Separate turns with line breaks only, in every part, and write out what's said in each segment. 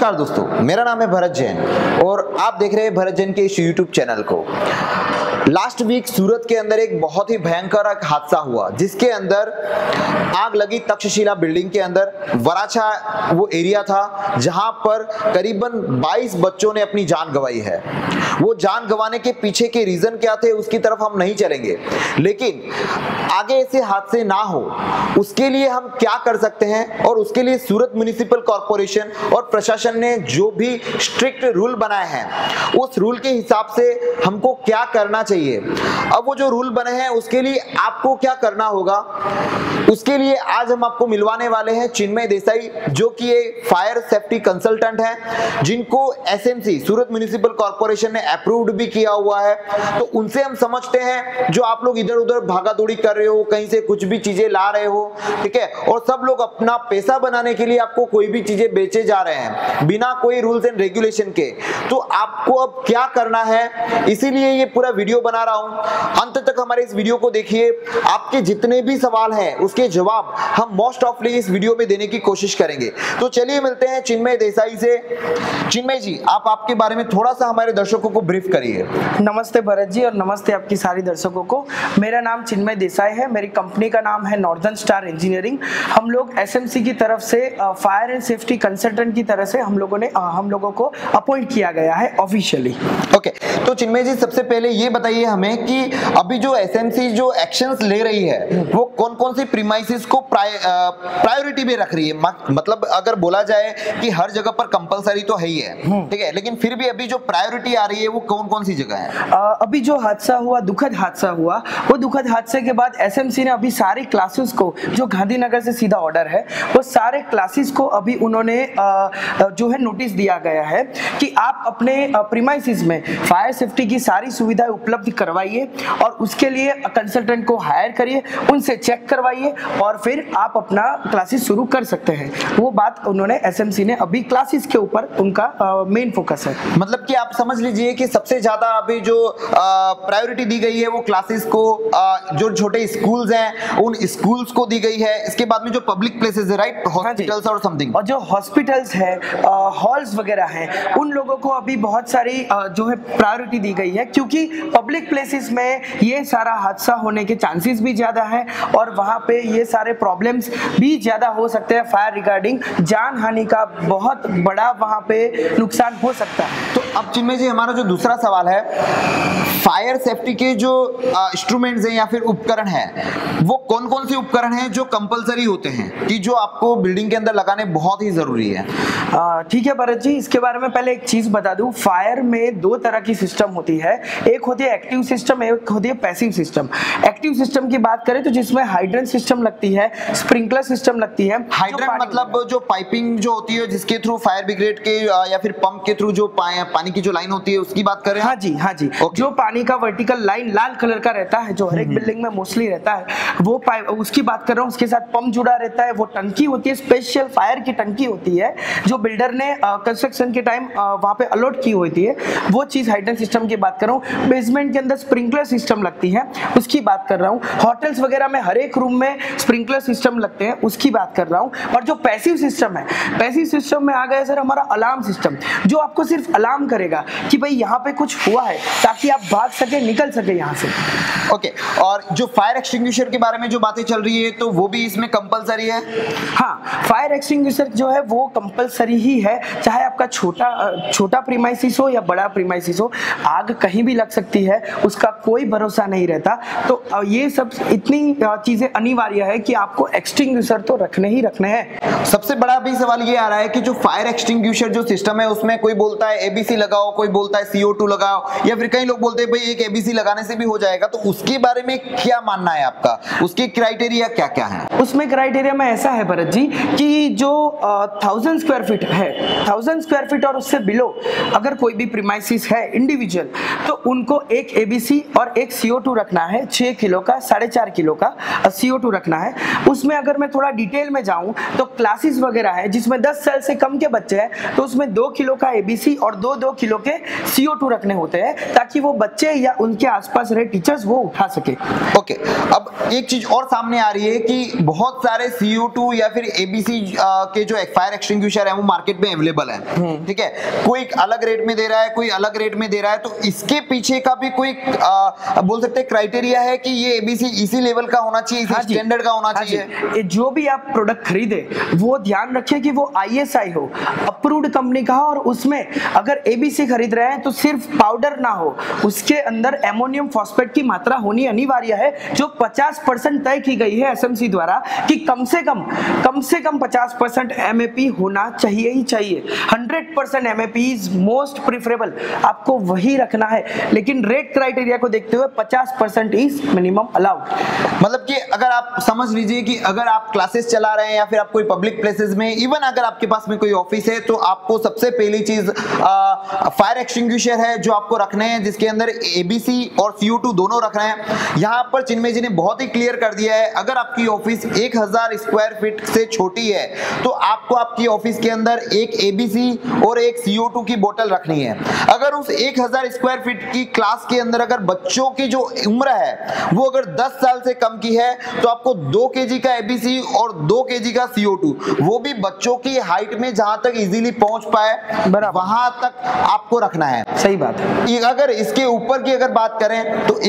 नमस्कार दोस्तों, मेरा नाम है भरत जैन और आप देख रहे हैं भरत जैन के इस यूट्यूब चैनल को। लास्ट वीक सूरत के अंदर एक बहुत ही भयंकर हादसा हुआ जिसके अंदर आग लगी तक्षशिला बिल्डिंग के अंदर। वराछा वो एरिया था जहां पर करीबन 22 बच्चों ने अपनी जान गंवाई है। वो जान गंवाने के पीछे के रीजन क्या थे उसकी तरफ हम नहीं चलेंगे, लेकिन आगे ऐसे हादसे ना हो उसके लिए हम क्या कर सकते हैं और उसके लिए सूरत म्युनिसिपल कॉर्पोरेशन और प्रशासन ने जो भी स्ट्रिक्ट रूल बनाए हैं उस रूल के हिसाब से हमको क्या करना चाहिए। अब वो जो रूल बने हैं उसके लिए आपको क्या करना होगा, उसके लिए आज हम आपको मिलवाने वाले हैं चिन्मय देसाई, जो कि एक फायर सेफ्टी कंसल्टेंट है जिनको एसएमसी सूरत म्युनिसिपल कॉर्पोरेशन ने अप्रूव्ड भी किया हुआ है। तो उनसे हम समझते हैं जो आप लोग इधर उधर भागा दौड़ी कर रहे हो, कहीं से कुछ भी चीजें ला रहे हो, ठीक है, और सब लोग अपना पैसा बनाने के लिए आपको कोई भी चीजें बेचे जा रहे हैं बिना कोई रूल्स एंड रेगुलेशन के, तो आपको अब क्या करना है, इसीलिए ये पूरा वीडियो बना रहा हूं। अंत तक हमारे इस वीडियो को देखिए। आपके जितने भी सवाल हैं उसके जवाब हम मोस्ट ऑफली इस वीडियो में देने की कोशिश करेंगे। तो चलिए मिलते हैं चिन्मय देसाई से। चिन्मय जी, आप आपके बारे में थोड़ा सा हमारे दर्शकों को ब्रीफ करिए।
नमस्ते भरत जी और नमस्ते आपकी सारी दर्शकों को। मेरा नाम चिन्मय देसाई है, मेरी कंपनी का नाम है नॉर्दर्न स्टार इंजीनियरिंग। हम लोग एसएमसी की तरफ से फायर एंड सेफ्टी कंसल्टेंट की तरह से हम लोगों को अपॉइंट किया गया है ऑफिशियली।
ओके, तो चिन्मय जी सबसे पहले ये बताइए हमें कि अभी जो एसएमसी जो एक्शंस ले रही है वो कौन कौन सी प्रीमाइसेस को प्रायोरिटी में रख रही है। मतलब अगर बोला जाए कि हर जगह पर कंपलसरी तो है ही है, ठीक है, लेकिन फिर भी अभी जो प्रायोरिटी आ रही है वो कौन कौन सी जगह है।
अभी जो हादसा हुआ, दुखद हादसा हुआ, वो दुखद हादसे के बाद एसएमसी ने अभी सारी क्लासेस को, जो गांधीनगर से सीधा ऑर्डर है, वो सारे क्लासेस को अभी उन्होंने जो है नोटिस दिया गया है कि आप अपने प्रीमाइसेस में फायर सेफ्टी की सारी सुविधाएं उपलब्ध करवाइए और उसके लिए कंसल्टेंट को हायर करिए, उनसे चेक करवाइए और फिर आप अपना क्लासेस शुरू कर सकते हैं। वो बात उन्होंने एसएमसी ने अभी क्लासेस के ऊपर उनका मेन फोकस है।
मतलब कि आप समझ लीजिए कि सबसे ज्यादा अभी जो प्रायोरिटी दी गई है वो क्लासेस को, जो छोटे स्कूल्स हैं उन स्कूल्स को दी गई है। इसके बाद में जो पब्लिक प्लेसेस है, राइट, हॉस्पिटल्स और समथिंग,
और जो हॉस्पिटल्स है, हॉल्स वगैरह हैं, उन लोगों को अभी बहुत सारी जो है प्रायोरिटी दी गई है, क्योंकि पब्लिक प्लेसेस में ये सारा हादसा होने के चांसेस भी ज्यादा है और वहां पे ये सारे प्रॉब्लम्स भी ज्यादा हो सकते हैं। फायर रिगार्डिंग जान हानि का बहुत बड़ा वहां पे नुकसान हो सकता है।
तो अब चिन्मय जी हमारा जो दूसरा सवाल है, फायर सेफ्टी के जो इंस्ट्रूमेंट्स हैं या फिर उपकरण हैं वो कौन कौन से उपकरण हैं जो कंपलसरी होते हैं कि जो आपको बिल्डिंग के अंदर लगाने बहुत ही जरूरी है।
ठीक है भरत जी, इसके बारे में पहले एक चीज बता दूं। फायर में दो तरह की सिस्टम होती है, एक होती है एक्टिव सिस्टम, एक होती है पैसिव सिस्टम। एक्टिव सिस्टम की बात करें तो जिसमें हाइड्रेंट सिस्टम लगती है, स्प्रिंकलर सिस्टम लगती है।
हाइड्रेंट मतलब जो पाइपिंग जो होती है जिसके थ्रू फायर ब्रिगेड के या फिर पंप के थ्रू जो पानी की जो लाइन होती है उसकी बात करें।
हाँ जी, हाँ जी, जो पानी का वर्टिकल लाइन लाल कलर का रहता है, जो हर एक बिल्डिंग में मोस्टली रहता है, वो उसकी बात कर रहा हूँ। उसके साथ पंप जुड़ा रहता है, वो टंकी होती है, स्पेशल फायर की टंकी होती है जो बिल्डर ने कंस्ट्रक्शन के टाइम वहां पे अलॉट की होती है, वो चीज हाइड्रेंट सिस्टम की बात कर रहा हूँ। बेसमेंट के अंदर स्प्रिंकलर सिस्टम लगती है, उसकी बात कर रहा हूँ। होटल्स वगैरह में हर एक रूम में स्प्रिंकलर सिस्टम लगते हैं, उसकी बात कर रहा हूँ। और जो पैसिव सिस्टम है, पैसिव सिस्टम में आ गया सर हमारा अलार्म सिस्टम, जो आपको सिर्फ अलार्म करेगा कि भाई यहाँ पे कुछ हुआ है, ताकि आप भाग सके, निकल सके यहाँ से।
ओके, और जो फायर एक्सटिंग्विशर के बारे में जो बातें चल रही है तो वो भी इसमें कंपलसरी है।
हाँ, फायर एक्सटिंग्विशर जो है वो कंपलसरी ही है, चाहे आपका छोटा प्रीमाइसिस हो या बड़ा प्रीमाइसिस हो, आग कहीं भी लग सकती है, उसका कोई भरोसा नहीं रहता। तो ये सब इतनी चीजें अनिवार्य है कि आपको एक्सटिंग्विशर तो रखने ही रखने हैं।
सबसे बड़ा भी सवाल ये आ रहा है कि जो फायर एक्सटिंग्विशर जो सिस्टम है उसमें कोई बोलता है एबीसी लगाओ, कोई बोलता है CO2 लगाओ, या फिर कई लोग बोलते हैं भाई एक एबीसी लगाने से भी हो जाएगा। तो उसके बारे में क्या मानना है आपका, उसके क्राइटेरिया क्या क्या है?
उसमें क्राइटेरिया में ऐसा है भरत जी कि जो 1000 स्क्वायर फीट है, 1000 स्क्वायर फीट और उससे बिलो अगर कोई भी प्रीमाइसिस है इंडिविजुअल, तो उनको एक एबीसी और एक CO2 रखना है, 6 किलो का, 4.5 किलो का CO2 रखना है। उसमें अगर मैं थोड़ा डिटेल में जाऊं तो क्लासेस वगैरह है जिसमें 10 साल से कम के बच्चे हैं, तो उसमें 2 किलो का एबीसी और 2 किलो के CO2 रखने होते हैं, ताकि वो बच्चे बच्चे या उनके आसपास रहे टीचर्स वो उठा सके।
ओके, अब एक चीज और सामने आ रही है कि बहुत सारे CO2 या फिर ABC के जो फायर एक्सटिंग्विशर है वो मार्केट में अवेलेबल है, ठीक है, कोई अलग रेट में दे रहा है, कोई अलग रेट में दे रहा है, तो इसके पीछे का भी कोई बोल सकते हैं क्राइटेरिया है कि ये ABC इसी लेवल का होना चाहिए, इसी स्टैंडर्ड का होना चाहिए?
जो भी आप प्रोडक्ट खरीदे वो ध्यान रखिए कि वो ISI हो, अप्रूव्ड कंपनी का हो, और उसमें अगर ABC खरीद रहे हैं तो सिर्फ पाउडर ना हो, उसके अंदर एमोनियम फॉस्फेट की मात्रा होनी अनिवार्य है, जो 50% तय की गई है SMC द्वारा कि कम से कम 50% MAP होना चाहिए ही चाहिए। 100% MAP इज मोस्ट प्रिफरेबल, आपको वही रखना है, लेकिन रेट क्राइटेरिया को देखते हुए 50% इज मिनिमम अलाउड।
मतलब कि अगर आप समझ लीजिए कि अगर आप क्लासेस चला रहे हैं या फिर आप कोई पब्लिक प्लेसेस में, इवन अगर आपके पास में कोई ऑफिस है, तो आपको सबसे पहली चीज फायर एक्सटिंग्विशर है जो आपको रखने हैं, जिसके अंदर ABC और CO2 दोनों रख रहे हैं। यहाँ पर चिन्मय जी ने बहुत ही क्लियर कर दिया है, अगर आपकी ऑफिस 1000 स्क्वायर फीट से छोटी है तो आपको आपकी ऑफिस के अंदर एक ABC और एक CO2 की बोतल रखनी है। अगर उस 1000 स्क्वायर फीट की क्लास के अंदर अगर बच्चों की जो उम्र है वो अगर 10 साल से कम की है तो आपको 2 kg का ABC और 2 kg का CO2, वो भी बच्चों की हाइट में जहां तक इजीली पहुंच पाए वहां तक आपको रखना है।
सही बात है।
अगर इसके ऊपर की अगर बात करें तो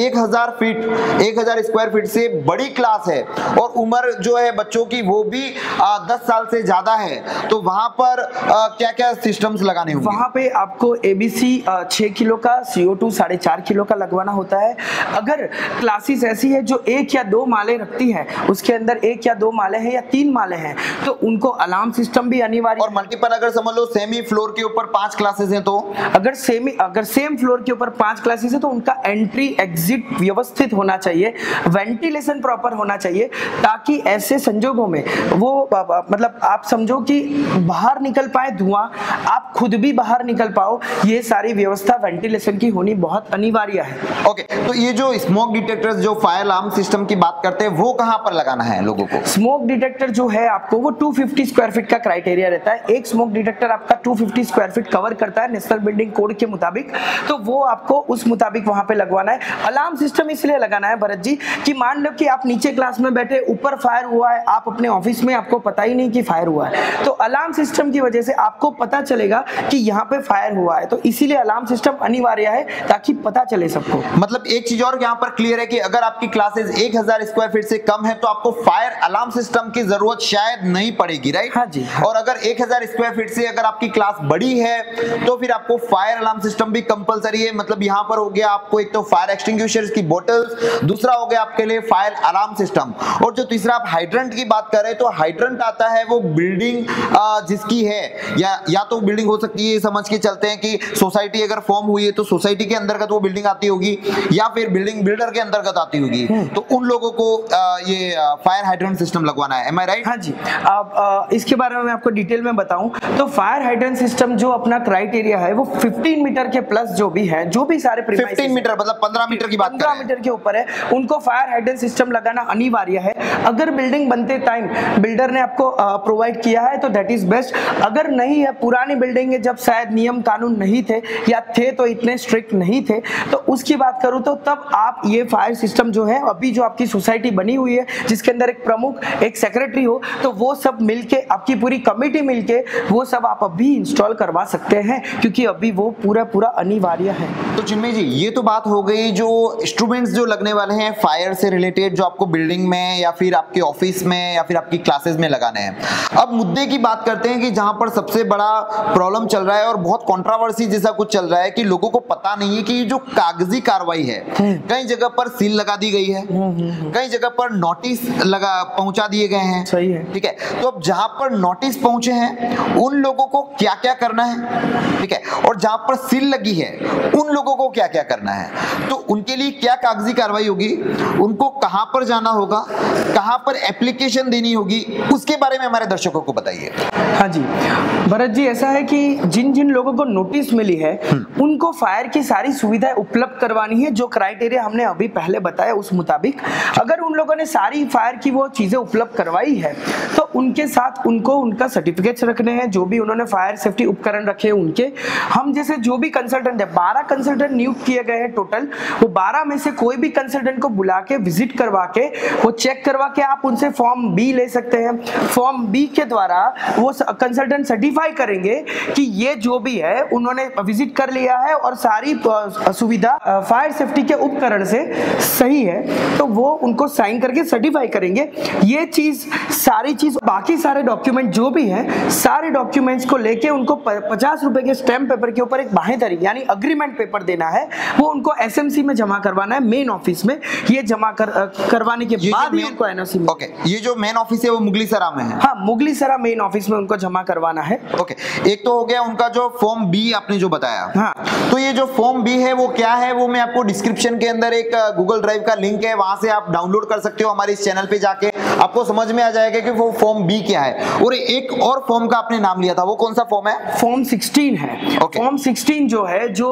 1000 स्क्वायर फीट से बड़ी क्लास है और उम्र जो है बच्चों की वो भी 10 साल से ज्यादा है, तो वहां पर क्या क्या सिस्टम्स लगाने होंगे?
वहां पे आपको ABC 6 किलो का, CO2 4.5 किलो का लगवाना होता है। अगर क्लासेस ऐसी है जो 1 या 2 माले रखती है, उसके अंदर 1 या 2 माले हैं या 3 माले हैं, तो उनको अलार्म सिस्टम भी अनिवार्य।
और मल्टीपल अगर समझ लो सेमी फ्लोर के ऊपर 5 क्लासेस हैं, तो
अगर सेम फ्लोर के ऊपर 5 क्लासेस है तो उनका एंट्री एग्जिट व्यवस्थित होना चाहिए, वेंटिलेशन प्रॉपर होना चाहिए, ताकि ऐसे संजोगों में वो मतलब आप समझो कि बाहर निकल पाए धुआं, आप खुद भी बाहर निकल पाओ, ये सारी व्यवस्था वेंटिलेशन की होनी बहुत अनिवार्य है।
ओके, तो ये जो स्मोक डिटेक्टर्स जो फायर अलार्म सिस्टम की बात करते हैं वो कहां पर लगाना है लोगों को?
स्मोक डिटेक्टर जो है आपको वो 250 स्क्वायर फीट का क्राइटेरिया रहता है। एक स्मोक डिटेक्टर आपका 250 स्क्वायर फीट कवर करता है नेशनल बिल्डिंग कोड के मुताबिक, तो वो आपको उस मुताबिक वहां पे लगवाना है। अलार्म सिस्टम इसलिए लगाना है भरत जी कि मान लो कि आप नीचे क्लास में बैठे, ऊपर फायर हुआ है, आप अपने ऑफिस में, आपको पता ही नहीं कि फायर हुआ है, तो अलार्म सिस्टम की वजह से आपको पता चलेगा कि यहाँ पे फायर हुआ है, तो इसीलिए अलार्म सिस्टम अनिवार्य है ताकि पता चले सबको।
मतलब एक चीज और यहाँ पर क्लियर है कि अगर आपकी क्लासेस 1000 स्क्वायर फीट से कम है तो आपको फायर अलार्म सिस्टम की जरूरत शायद नहीं पड़ेगी, राइट?
हाँ जी, हाँ।
और अगर 1000 स्क्वायर फीट से अगर आपकी क्लास बड़ी है तो फिर आपको फायर अलार्म सिस्टम भी कंपलसरी है। मतलब यहाँ पर हो गया आपको एक तो फायर एक्सटिंग्विशर्स की बोतल्स, दूसरा हो गया आपके लिए फायर अलार्म सिस्टम, और जो तीसरा आप हाइड्रेंट की बात करें तो हाइड्रेंट आता है वो बिल्डिंग जिसकी है या तो बिल्डिंग हो सकती है, समझ के चलते हैं कि सोसाइटी अगर फॉर्म हुई है तो सोसाइटी के अंतर्गत वो बिल्डिंग आती होगी, या फिर बिल्डिंग बिल्डर के अंतर्गत आती होगी, तो उन लोगों को ये फायर हाइड्रेंट सिस्टम लगवाना है। Am I right?
हाँ जी। अब इसके बारे में मैं आपको डिटेल में बताऊं तो फायर हाइड्रेंट सिस्टम जो अपना क्राइटेरिया है वो 15 मीटर के प्लस जो भी है, जो भी सारे
15 मीटर मतलब 15 मीटर की बात कर रहे हैं,
15 मीटर के ऊपर है, उनको फायर हाइड्रेंट सिस्टम लगाना अनिवार्य है। अगर बिल्डिंग बनते टाइम बिल्डर ने आपको प्रोवाइड किया है तो दैट इज बेस्ट। अगर नहीं है, पुरानी बिल्डिंग है, जब शायद नियम कानून नहीं थे या थे तो इतने स्ट्रिक्ट नहीं थे, तो उसकी बात करूं तो तब आप ये फायर सिस्टम जो है, अभी जो आपकी सोसाइटी बनी हुई है जिसके अंदर एक प्रमुख, एक सेक्रेटरी हो, तो वो सब मिलके, आपकी पूरी कमेटी मिलके वो सब आप अभी इंस्टॉल करवा सकते हैं, क्योंकि अभी वो पूरा अनिवार्य है।
तो चिन्मय जी ये तो बात हो गई जो इंस्ट्रूमेंट्स जो लगने वाले हैं फायर से रिलेटेड, जो आपको बिल्डिंग में या फिर आपके ऑफिस में या फिर आपकी क्लासेस में लगाने हैं। अब मुद्दे की बात करते हैं कि जहां पर सबसे बड़ा प्रॉब्लम चल रहा है और बहुत कंट्रोवर्सी जैसा कुछ चल रहा है कि लोगों को पता नहीं है कि ये जो कागजी कार्रवाई है, कई जगह पर सील लगा दी गई है, कई जगह पर नोटिस पहुंचा दिए गए हैं।
सही है,
ठीक है। तो अब जहां पर नोटिस पहुंचे हैं उन लोगों को क्या क्या करना है, ठीक है, और जहां पर सील लगी है उन लोगों को क्या क्या करना है, तो उनके लिए क्या कागजी कार्रवाई होगी, उनको कहां पर जाना होगा, कहां पर एप्लीकेशन देनी होगी, उसके बारे में हमारे दर्शकों को बताइए।
हाँ जी भरत जी, ऐसा है कि जिन जिन लोगों को नोटिस मिली है उनको फायर की सारी सुविधाएं उपलब्ध करवानी है, जो क्राइटेरिया हमने अभी पहले बताया उस मुताबिक। अगर उन लोगों ने सारी फायर की वो चीजें उपलब्ध करवाई है तो उनके साथ उनको उनका सर्टिफिकेट्स रखने हैं, जो भी उन्होंने फायर सेफ्टी उपकरण रखे हैं उनके। हम जैसे जो भी कंसल्टेंट है, 12 कंसल्टेंट नियुक्त किए गए हैं टोटल, वो 12 में से कोई भी कंसल्टेंट को बुला के विजिट करवा के वो चेक करवा के आप उनसे फॉर्म बी ले सकते हैं। फॉर्म बी के द्वारा वो कंसल्टेंट सर्टिफाई करेंगे कि ये जो भी है उन्होंने विजिट कर लिया है और सारी सुविधा फायर सेफ्टी के उपकरण से सही है, तो वो उनको साइन करके सर्टिफाई करेंगे। ये चीज सारी चीज बाकी सारे डॉक्यूमेंट जो भी है सारे डॉक्यूमेंट्स को लेके उनको 50 रुपए के स्टैम्प पेपर के ऊपर एक बाहेधरी यानी अग्रीमेंट पेपर देना है, वो उनको एसएमसी में जमा करवाना है मेन ऑफिस में। ये जमा करवाने के बाद ही उनको एनओसी मिलेगा।
ओके, ये जो मेन ऑफिस है वो मुगलीसरा में है?
हाँ, मुगलीसरा मेन ऑफिस में उनको जमा करवाना है।
ओके, एक तो हो गया उनका जो फॉर्म बी आपने जो बताया।
हाँ,
तो ये जो फॉर्म बी है वो क्या है, वो मैं आपको डिस्क्रिप्शन के अंदर एक गूगल ड्राइव का लिंक है, वहां से आप डाउनलोड कर सकते हो। हमारे इस चैनल पे जाके आपको समझ में आ जाएगा कि वो फॉर्म बी क्या है। और एक और फॉर्म का आपने नाम लिया था, वो कौन सा फॉर्म है?
फॉर्म 16 है। फॉर्म 16 जो है, जो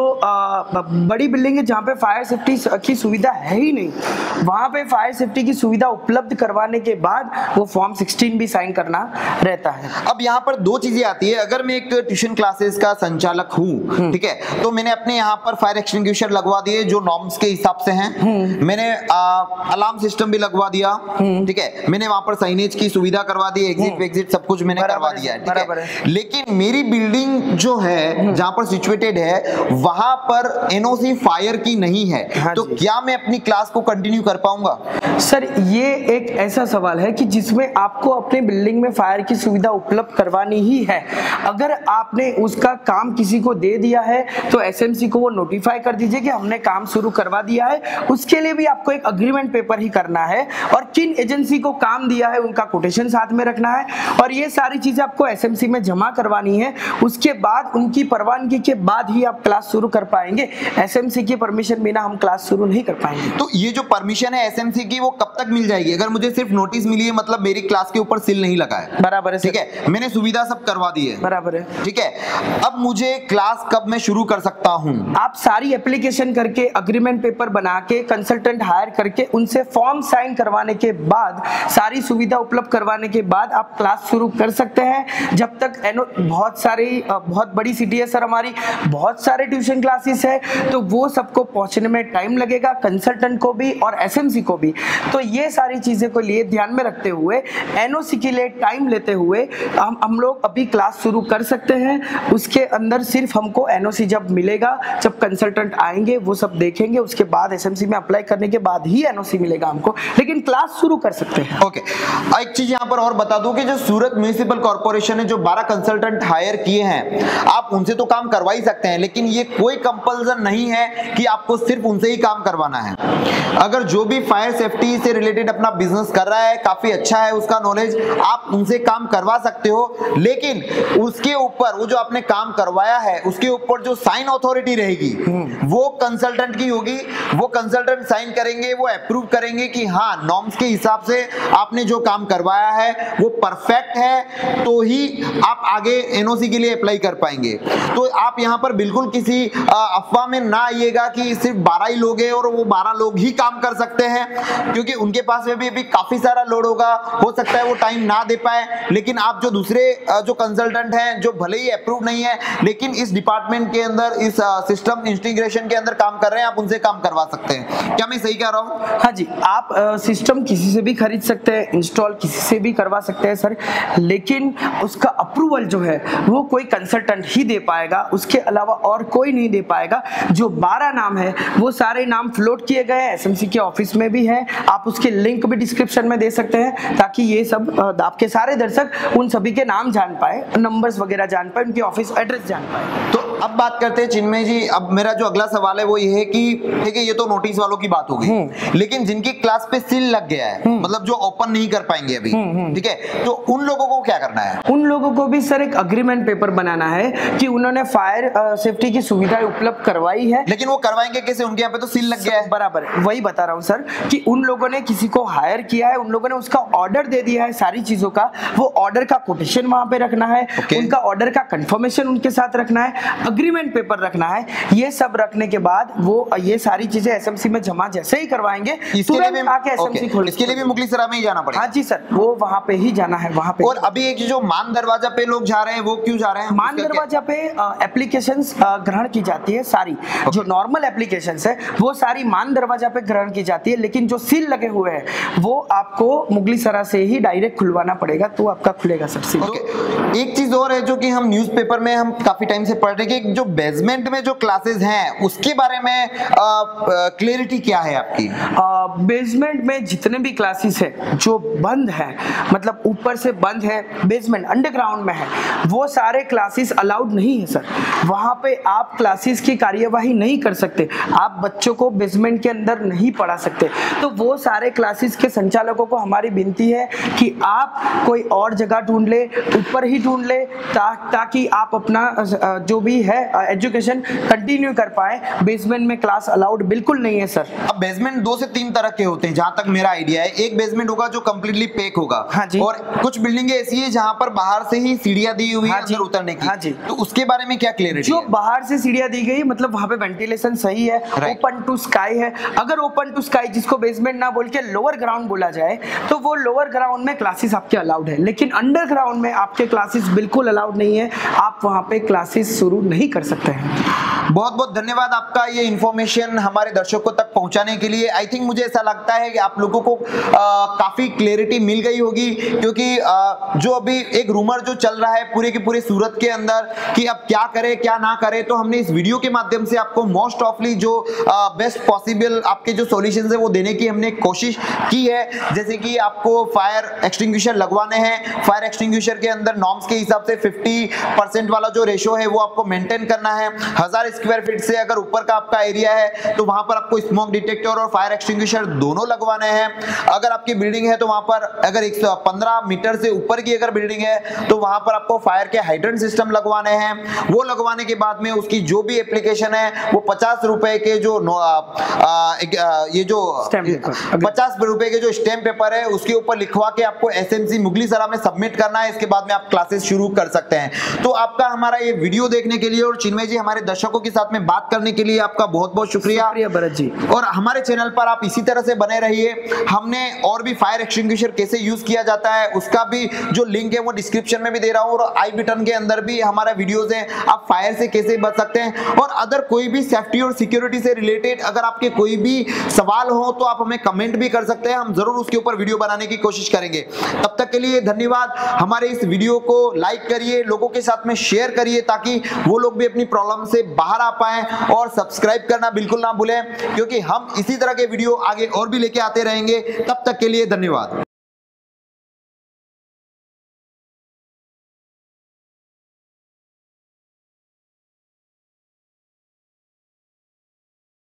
बड़ी बिल्डिंग है जहाँ पे फायर सेफ्टी की सुविधा है ही नहीं, वहां पे फायर सेफ्टी की सुविधा उपलब्ध करवाने के बाद वो फॉर्म 16 भी साइन करना रहता है।
अब यहाँ पर दो चीजें आती है। अगर मैं एक ट्यूशन क्लासेस का संचालक हूँ, ठीक है, तो मैंने अपने यहाँ पर फायर एक्सटिंग्विशर लगवा दिए जो नॉर्म्स के हिसाब से हैं। मैंने अलार्म सिस्टम भी लगवा दिया, ठीक है, मैंने वहां पर साइनेज की सुविधा करवा दी, एग्जिट वेग्जिट सब कुछ मैंने करवा दिया है, ठीक है। लेकिन मेरी बिल्डिंग जो है जहां पर सिचुएटेड है वहां पर एनओसी फायर की नहीं है।
हाँ,
तो क्या मैं अपनी क्लास को कंटिन्यू कर पाऊंगा?
सर, ये एक ऐसा सवाल है कि जिसमें आपको अपने बिल्डिंग में फायर की सुविधा उपलब्ध करवानी ही है। अगर आपने उसका काम किसी को दे दिया है तो एसएमसी को वो नोटिफाई कर दीजिए कि हमने काम शुरू करवा दिया है। उसके लिए भी आपको एक अग्रीमेंट पेपर ही करना है और किन एजेंसी को काम दिया है उनका कोटेशन साथ में रखना है और ये सारी चीजें आपको एसएमसी में जमा करवानी है। उसके बाद उनकी परवानगी के बाद ही आप क्लास शुरू कर पाएंगे। एसएमसी की परमिशन बिना हम क्लास शुरू नहीं कर पाएंगे।
तो ये जो परमिशन है एसएमसी की वो कब तक मिल जाएगी? अगर मुझे सिर्फ नोटिस मिली है, मतलब मेरी क्लास के ऊपर सील नहीं लगा है,
बराबर है,
ठीक है, मैंने सुविधा सब करवा दी है,
बराबर है,
ठीक है, अब मुझे क्लास कब मैं शुरू कर सकता हूं?
आप सारी एप्लीकेशन करके अग्रीमेंट पेपर बना के कंसल्टेंट हायर करके उनसे फॉर्म साइन करवाने के बाद सारी सुविधा उपलब्ध करवाने के बाद आप क्लास शुरू कर सकते हैं। जब तक बहुत बड़ी सिटी है सर हमारी, बहुत सारे ट्यूशन क्लासेस है, तो वो सबको पहुंचने में टाइम लगेगा, कंसल्टेंट को भी और एसएमसी को भी। तो ये सारी चीजें को लिए ध्यान में रखते हुए एनओसी के लिए टाइम लेते हुए हम लोग अभी क्लास शुरू कर सकते हैं। उसके अंदर सिर्फ हमको एनओसी जब मिलेगा, जब कंसल्टेंट आएंगे वो सब देखेंगे, उसके बाद एसएमसी में अप्लाई करने के बाद ही एनओसी मिलेगा हमको, लेकिन क्लास शुरू कर सकते हैं।
ओके, एक चीज यहाँ पर और बता दूं कि जो सूरत म्युनिसिपल कॉर्पोरेशन ने जो 12 कंसल्टेंट हायर किए हैं, आप उनसे तो काम करवा ही सकते हैं, लेकिन ये कोई कंपल्सन नहीं है कि आपको सिर्फ उनसे ही काम करवाना है। अगर जो भी फायर सेफ्टी से रिलेटेड अपना बिजनेस कर रहा है, काफी अच्छा है उसका नॉलेज, आप उनसे काम करवा सकते हो, लेकिन उसके ऊपर वो जो आपने काम करवाया है उसके ऊपर जो साइन अथॉरिटी रहेगी वो कंसल्टेंट की होगी। वो कंसल्टेंट साइन करेंगे, वो अप्रूव करेंगे कि हाँ नॉर्म्स के हिसाब से आपने जो काम करवाया है वो परफेक्ट है, तो ही आप आगे एनओसी के लिए अप्लाई कर पाएंगे। तो आप यहाँ पर बिल्कुल किसी अफवाह में ना आइएगा कि सिर्फ 12 ही लोग हैं और वो 12 लोग ही काम कर सकते हैं, क्योंकि उनके पास में भी अभी काफी सारा लोड होगा, हो सकता है वो टाइम ना दे पाए। लेकिन आप जो दूसरे जो कंसल्टेंट हैं जो भले ही अप्रूव नहीं है लेकिन इस डिपार्टमेंट के अंदर, इस सिस्टम इंटीग्रेशन के अंदर काम कर रहे हैं, आप उनसे काम करवा सकते हैं। क्या मैं सही कह रहा हूँ?
हाँ जी, आप सिस्टम किसी से भी खरीद सकते हैं, इंस्टॉल किसी से भी करवा सकते हैं सर, लेकिन उसका अप्रूवल जो है वो कोई कंसल्टेंट ही दे पाएगा, उसके अलावा और कोई नहीं दे पाएगा। जो 12 नाम है वो सारे नाम फ्लोट किए गए हैं, एसएमसी के ऑफिस में भी है, आप उसके लिंक भी डिस्क्रिप्शन में दे सकते हैं ताकि ये सब आपके सारे दर्शक उन सभी के नाम जान पाए, नंबर्स वगैरह जान पाए, उनकी ऑफिस एड्रेस जान पाए।
तो अब बात करते हैं चिन्मय जी, अब मेरा जो अगला सवाल है वो ये है कि ठीक है ये तो नोटिस वालों की बात हो गई, लेकिन जिनकी क्लास पे सील लग गया है, मतलब जो ओपन नहीं कर पाएंगे अभी, ठीक है, तो उन लोगों को क्या करना है?
उन लोगों को भी सर एक अग्रीमेंट पेपर बनाना है कि उन्होंने फायर सेफ्टी की सुविधाएं उपलब्ध करवाई है।
लेकिन वो करवाएंगे कैसे? उनके यहाँ पे तो सील लग गया है।
बराबर, वही बता रहा हूँ सर कि उन लोगों ने किसी को हायर किया है, उन लोगों ने उसका ऑर्डर दे दिया है सारी चीजों का, वो ऑर्डर का कोटेशन वहां पे रखना है, उनका ऑर्डर का कंफर्मेशन उनके साथ रखना है, अग्रीमेंट पेपर रखना है। ये सब रखने के बाद वो ये सारी चीजें एसएमसी में जमा जैसे ही करवाएंगे,
इसके लिए भी मुगलीसरा में ही जाना पड़ेगा?
हाँ जी सर, वो वहां पे ही जाना है, वहां पे।
और अभी एक जो मान दरवाजा पे लोग जा रहे हैं वो क्यों जा रहे हैं?
मान दरवाजा पे एप्लीकेशंस ग्रहण की जाती है सारी, जो नॉर्मल एप्लीकेशंस है वो सारी मान दरवाजा पे ग्रहण की जाती है, लेकिन जो सील लगे हुए हैं वो आपको मुगली सरा से ही डायरेक्ट खुलवाना पड़ेगा, तो आपका खुलेगा सर सील।
एक चीज और है जो कि हम न्यूज़पेपर में हम काफी टाइम से पढ़ रहे हैं कि जो बेसमेंट में जो क्लासेस हैं उसके बारे में क्लैरिटी क्या है आपकी?
बेसमेंट में जितने भी क्लासेस है जो बंद है, मतलब ऊपर से बंद है, बेसमेंट अंडरग्राउंड में है, वो सारे क्लासेस अलाउड नहीं है सर। वहां पे आप क्लासेस की कार्यवाही नहीं कर सकते, आप बच्चों को बेसमेंट के अंदर नहीं पढ़ा सकते। तो वो सारे क्लासेस के संचालकों को हमारी विनती है कि आप कोई और जगह ढूंढ ले, ऊपर ही ढूंढ ले, ताकि आप अपना जो भी है एजुकेशन कंटिन्यू कर पाए। बेसमेंट में क्लास अलाउड बिल्कुल नहीं है सर।
अब बेसमेंट 2 से 3 तरह के होते हैं जहां तक मेरा आइडिया है। एक बेसमेंट होगा जो कंप्लीटली पैक होगा,
हाँ जी।
और कुछ बिल्डिंगें ऐसी है जहां पर बाहर से ही सीढ़ियां दी हुई है अंदर उतरने की।
हाँ जी।
तो उसके बारे में क्या क्लैरिटी
जो
है?
बाहर से सीढ़ियां दी गई, मतलब वहां पे वेंटिलेशन सही है, ओपन टू स्काई है। अगर ओपन टू स्काई जिसको बेसमेंट ना बोल के लोअर ग्राउंड बोला जाए, तो वो लोअर ग्राउंड में क्लासेस आपके अलाउड है, लेकिन अंडरग्राउंड में आपके क्लासेस बिल्कुल अलाउड नहीं है। आप वहां पे क्लासेस शुरू नहीं कर सकते हैं।
बहुत बहुत धन्यवाद आपका ये इन्फॉर्मेशन हमारे दर्शकों तक पहुंचाने के लिए। आई थिंक मुझे ऐसा लगता है कि आप लोगों को काफी क्लैरिटी मिल गई होगी, क्योंकि जो अभी एक रूमर जो चल रहा है पूरे के पूरे सूरत के अंदर कि अब क्या करें क्या ना करें, तो हमने इस वीडियो के माध्यम से आपको मोस्ट ऑफली जो बेस्ट पॉसिबल आपके जो सॉल्यूशंस है वो देने की हमने कोशिश की है। जैसे कि आपको फायर एक्सटिंग्विशर लगवाने हैं, फायर एक्सटिंग्विशर के अंदर नॉर्म्स के हिसाब से 50% वाला जो रेशो है वो आपको मेंटेन करना है। 1000 स्क्वायर फीट से अगर ऊपर का आपका एरिया है तो वहां पर आपको स्मोक डिटेक्टर और फायर एक्सटिंग्विशर दोनों लगवाने हैं। अगर आपकी बिल्डिंग है तो वहां पर अगर 115 मीटर से ऊपर की अगर बिल्डिंग है तो वहां पर आपको फायर के हाइड्रेंट सिस्टम लगवाने हैं। वो लगवाने के बाद में उसकी जो भी एप्लीकेशन है वो 50 रुपए के जो ये जो 50 रुपए के जो स्टैम्प पेपर है उसके ऊपर लिखवा के आपको एसएमसी मुगली सरा में सबमिट करना है। इसके बाद में आप क्लासेस शुरू कर सकते हैं। तो आपका हमारा ये वीडियो देखने के लिए और चिन्मय जी हमारे दर्शकों के साथ में बात करने के लिए आपका बहुत बहुत शुक्रिया
भरत जी।
और हमारे चैनल पर आप इसी तरह से बने रहिए। हमने और भी फायर एक्सटिंग्विशर कैसे यूज किया जाता है उसका भी जो लिंक है वो डिस्क्रिप्शन में भी दे रहा हूं, और आई बटन के अंदर भी हमारा वीडियोस है। आप फायर से कैसे बच सकते हैं और अदर कोई भी सेफ्टी और सिक्योरिटी से रिलेटेड अगर आपके कोई भी सवाल हो तो आप हमें कमेंट भी कर सकते हैं, हम जरूर उसके ऊपर वीडियो बनाने की कोशिश करेंगे। तब तक के लिए धन्यवाद। हमारे इस वीडियो को लाइक करिए, लोगों के साथ में शेयर करिए ताकि वो लोग भी अपनी प्रॉब्लम से बाहर आ पाए, और सब्सक्राइब करना बिल्कुल ना भूलें क्योंकि हम इसी तरह के वीडियो आगे और भी लेके आते रहेंगे। तब तक के लिए धन्यवाद।